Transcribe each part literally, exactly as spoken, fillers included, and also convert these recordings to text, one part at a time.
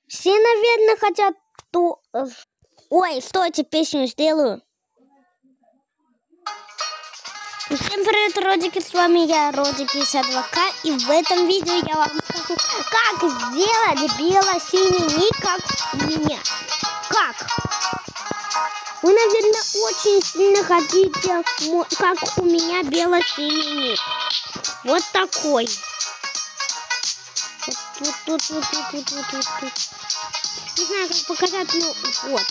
Все, наверное, хотят то... Ой, стойте, песню сделаю. Всем привет, Родики, с вами я, Родик пятьдесят два ка, и в этом видео я вам скажу, как сделать бело-синий ник, как у меня. Как? Вы, наверное, очень сильно хотите, как у меня, бело-синий ник. Вот такой. Вот тут, вот, вот, вот, вот, вот, вот, вот. Не знаю, как показать, ну, вот.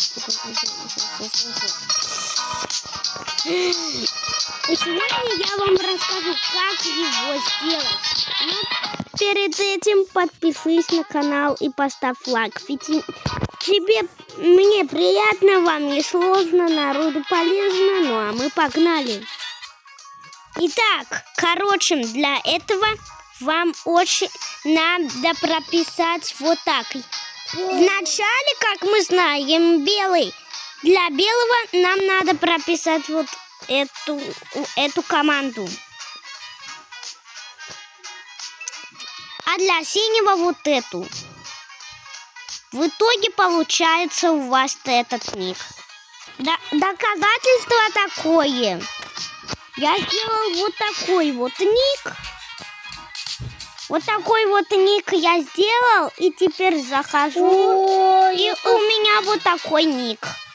И сегодня я вам расскажу, как его сделать. Но перед этим подпишись на канал и поставь лайк. Ведь тебе, мне приятно, вам не сложно, народу полезно. Ну а мы погнали. Итак, короче, для этого вам очень надо прописать вот так. Вначале, как мы знаем, белый. Для белого нам надо прописать вот эту, эту команду. А для синего вот эту. В итоге получается у вас этот ник. До, доказательство такое. Я сделал вот такой вот ник. Вот такой вот ник я сделал. И теперь захожу. Ой, и это... у меня вот такой ник.